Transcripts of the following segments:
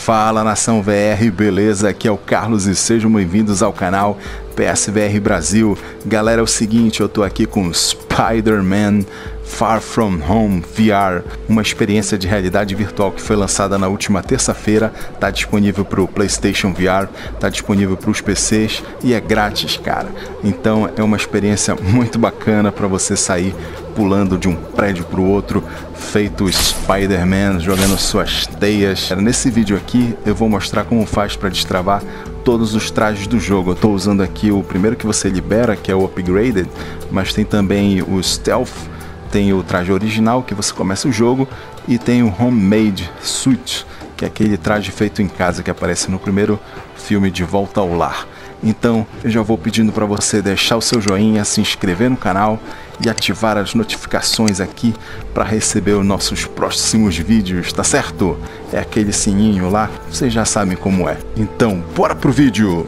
Fala nação VR, beleza? Aqui é o Carlos e sejam bem-vindos ao canal PSVR Brasil. Galera, é o seguinte, eu tô aqui com Spider-Man Far From Home VR, uma experiência de realidade virtual que foi lançada na última terça-feira, tá disponível para o PlayStation VR, tá disponível para os PCs e é grátis, cara. Então é uma experiência muito bacana para você sair pulando de um prédio para o outro, feito Spider-Man, jogando suas teias. Nesse vídeo aqui eu vou mostrar como faz para destravar todos os trajes do jogo. Eu estou usando aqui o primeiro que você libera, que é o Upgraded, mas tem também o Stealth, tem o traje original que você começa o jogo e tem o Homemade Suit, que é aquele traje feito em casa que aparece no primeiro filme De Volta ao Lar. Então eu já vou pedindo para você deixar o seu joinha, se inscrever no canal e ativar as notificações aqui para receber os nossos próximos vídeos, tá certo? É aquele sininho lá, vocês já sabem como é. Então, bora pro vídeo!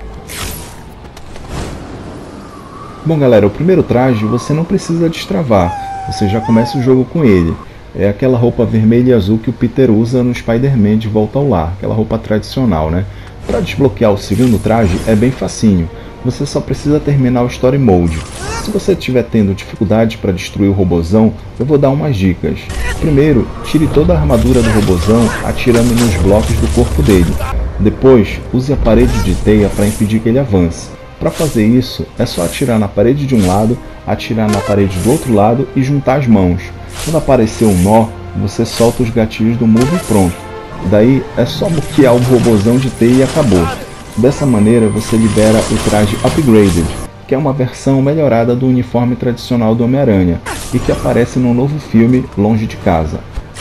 Bom galera, o primeiro traje você não precisa destravar, você já começa o jogo com ele. É aquela roupa vermelha e azul que o Peter usa no Spider-Man De Volta ao Lar, aquela roupa tradicional, né? Para desbloquear o segundo traje é bem facinho, você só precisa terminar o Story Mode. Se você estiver tendo dificuldade para destruir o robozão, eu vou dar umas dicas. Primeiro, tire toda a armadura do robozão atirando nos blocos do corpo dele. Depois, use a parede de teia para impedir que ele avance. Para fazer isso, é só atirar na parede de um lado, atirar na parede do outro lado e juntar as mãos. Quando aparecer um nó, você solta os gatilhos do Move e pronto. Daí é só bloquear o robozão de teia e acabou. Dessa maneira você libera o traje Upgraded, que é uma versão melhorada do uniforme tradicional do Homem-Aranha e que aparece no novo filme Longe de Casa.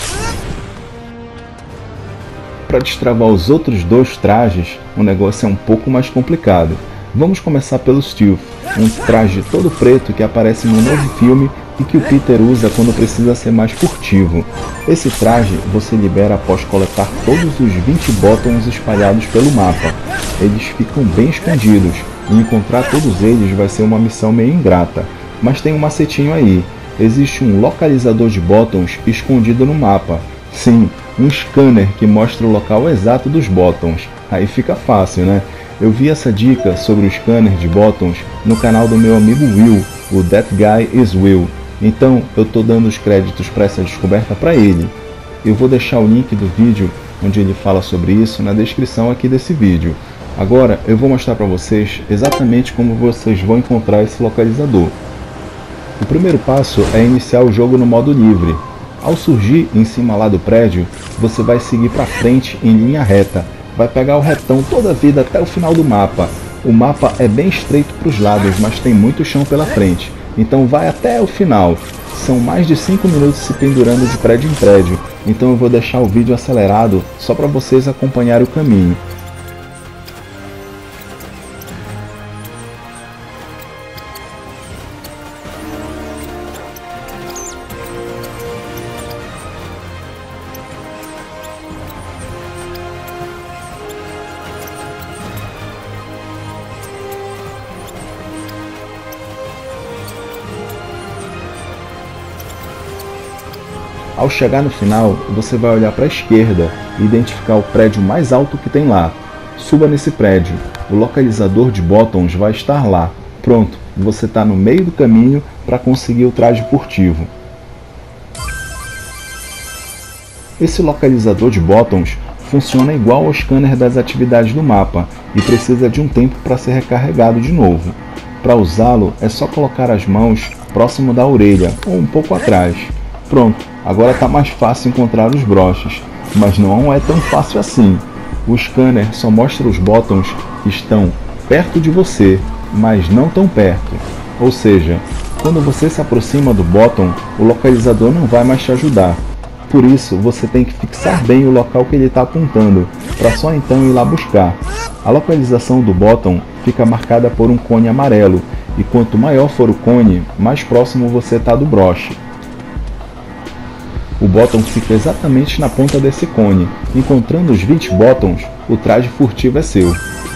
Para destravar os outros dois trajes, o negócio é um pouco mais complicado. Vamos começar pelo Stealth, um traje todo preto que aparece no novo filme e que o Peter usa quando precisa ser mais furtivo. Esse traje você libera após coletar todos os 20 botões espalhados pelo mapa. Eles ficam bem escondidos e encontrar todos eles vai ser uma missão meio ingrata. Mas tem um macetinho aí, existe um localizador de botões escondido no mapa. Sim, um scanner que mostra o local exato dos botões. Aí fica fácil, né? Eu vi essa dica sobre o scanner de botões no canal do meu amigo Will, o That Guy Is Will. Então eu tô dando os créditos para essa descoberta para ele. Eu vou deixar o link do vídeo onde ele fala sobre isso na descrição aqui desse vídeo. Agora eu vou mostrar para vocês exatamente como vocês vão encontrar esse localizador. O primeiro passo é iniciar o jogo no modo livre. Ao surgir em cima lá do prédio, você vai seguir para frente em linha reta. Vai pegar o retão toda a vida até o final do mapa. O mapa é bem estreito para os lados, mas tem muito chão pela frente. Então vai até o final. São mais de 5 minutos se pendurando de prédio em prédio. Então eu vou deixar o vídeo acelerado só para vocês acompanharem o caminho. Ao chegar no final, você vai olhar para a esquerda e identificar o prédio mais alto que tem lá. Suba nesse prédio, o localizador de botões vai estar lá. Pronto, você está no meio do caminho para conseguir o traje furtivo. Esse localizador de botões funciona igual ao scanner das atividades do mapa e precisa de um tempo para ser recarregado de novo. Para usá-lo, é só colocar as mãos próximo da orelha ou um pouco atrás. Pronto, agora está mais fácil encontrar os broches, mas não é tão fácil assim. O scanner só mostra os botões que estão perto de você, mas não tão perto. Ou seja, quando você se aproxima do botão, o localizador não vai mais te ajudar. Por isso, você tem que fixar bem o local que ele está apontando, para só então ir lá buscar. A localização do botão fica marcada por um cone amarelo, e quanto maior for o cone, mais próximo você está do broche. O botão fica exatamente na ponta desse cone. Encontrando os 20 botões, o traje furtivo é seu.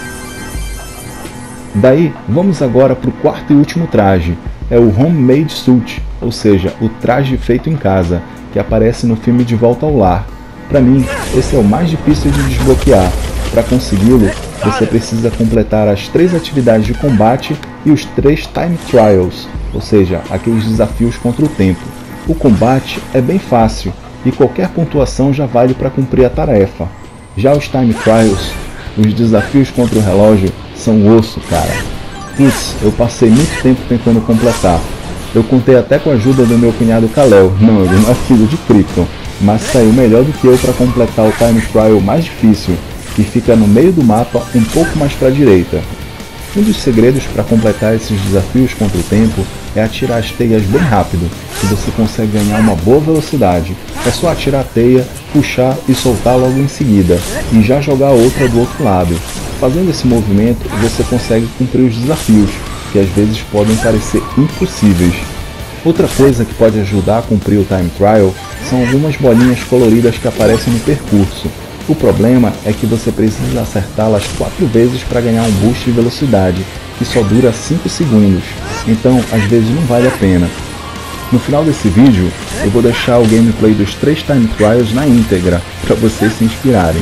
Daí, vamos agora para o quarto e último traje. É o Homemade Suit, ou seja, o traje feito em casa, que aparece no filme De Volta ao Lar. Para mim, esse é o mais difícil de desbloquear. Para consegui-lo, você precisa completar as 3 atividades de combate e os 3 Time Trials, ou seja, aqueles desafios contra o tempo. O combate é bem fácil e qualquer pontuação já vale para cumprir a tarefa. Já os Time Trials, os desafios contra o relógio, são osso, cara. Putz, eu passei muito tempo tentando completar. Eu contei até com a ajuda do meu cunhado Kal-El. Não, ele não é filho de Krypton, mas saiu melhor do que eu para completar o Time Trial mais difícil, que fica no meio do mapa um pouco mais para a direita. Um dos segredos para completar esses desafios contra o tempo é atirar as teias bem rápido, que você consegue ganhar uma boa velocidade. É só atirar a teia, puxar e soltar logo em seguida, e já jogar outra do outro lado. Fazendo esse movimento, você consegue cumprir os desafios, que às vezes podem parecer impossíveis. Outra coisa que pode ajudar a cumprir o Time Trial são algumas bolinhas coloridas que aparecem no percurso. O problema é que você precisa acertá-las 4 vezes para ganhar um boost de velocidade, que só dura 5 segundos, então às vezes não vale a pena. No final desse vídeo, eu vou deixar o gameplay dos 3 Time Trials na íntegra, para vocês se inspirarem.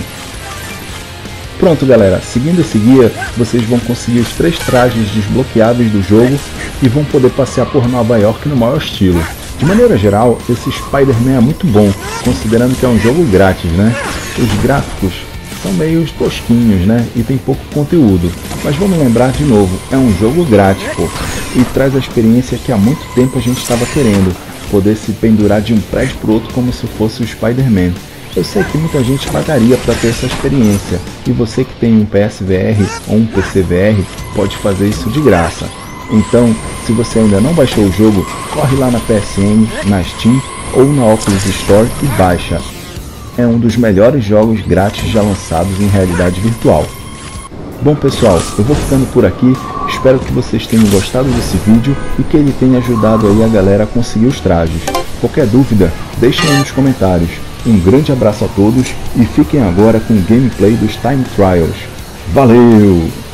Pronto galera, seguindo esse guia, vocês vão conseguir os 3 trajes desbloqueáveis do jogo e vão poder passear por Nova York no maior estilo. De maneira geral, esse Spider-Man é muito bom, considerando que é um jogo grátis, né? Os gráficos são meio tosquinhos, né? E tem pouco conteúdo. Mas vamos lembrar de novo, é um jogo grátis, pô. E traz a experiência que há muito tempo a gente estava querendo. Poder se pendurar de um prédio pro outro como se fosse o Spider-Man. Eu sei que muita gente pagaria para ter essa experiência. E você que tem um PSVR ou um PCVR pode fazer isso de graça. Então, se você ainda não baixou o jogo, corre lá na PSN, na Steam ou na Oculus Store e baixa. É um dos melhores jogos grátis já lançados em realidade virtual. Bom pessoal, eu vou ficando por aqui, espero que vocês tenham gostado desse vídeo e que ele tenha ajudado aí a galera a conseguir os trajes. Qualquer dúvida, deixem aí nos comentários. Um grande abraço a todos e fiquem agora com o gameplay dos Time Trials. Valeu!